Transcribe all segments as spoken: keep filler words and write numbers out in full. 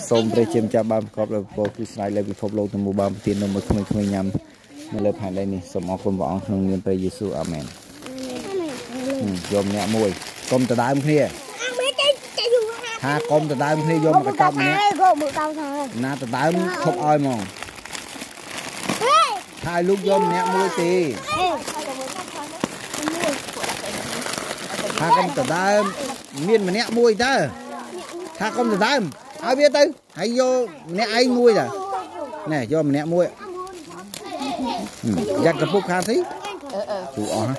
សូមព្រះជាម្ចាស់បានប្រកបដោយពរគឺស្នៃលើពិភពលោកទាំងមូលបានប្រទាននូវមួយក្មេងៗញ៉ាំនៅលើផែនដីនេះសូមអរគុណព្រះអង្គក្នុងនាមព្រះយេស៊ូវអាមែនយកម្នាក់មួយកុំដដើមគ្នាថាកុំដដើមគ្នាយកមកកញ្ចប់ម្នាក់ណាដដើមឈប់ឲ្យហ្មងថាឲ្យលោកយកម្នាក់មួយទេថាកុំដដើមមានម្នាក់មួយតើថាកុំដដើមឲ្យវាទៅហើយយកម្នាក់ឯងមួយតើណែយកម្នាក់មួយយ៉ាត់កពុកខាងទីជូអស់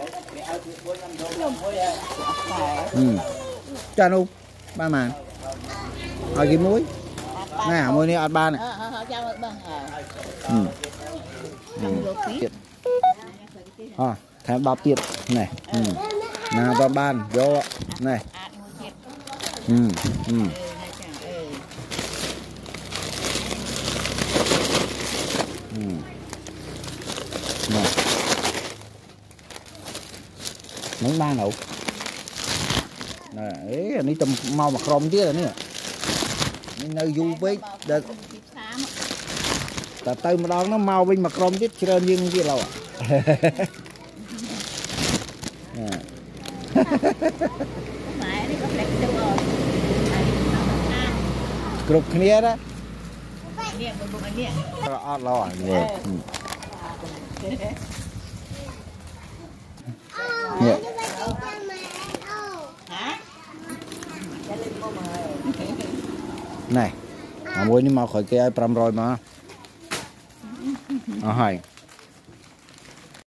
ចានោះបានមកឲ្យគេមួយណែមួយនេះអត់បានចាំឲ្យបងទៀតអោះថែមដប់ទៀតណែណាបើបានយកណែហឹមហឹមនឹងបានđâuណែអេនេះទៅមកមកក្រុមទៀតនេះនេះនៅយូរពេកដល់តែទៅម្ដងនោះមកវិញមកក្រុមទៀតច្រើនជាងទៀតឡូវគ្រប់គ្នាណានេះបុកនេះអត់ឡោនេះនេះណែមួយនេះមកក្រោយគេឲ្យប្រាំរយមកអស់ហើយ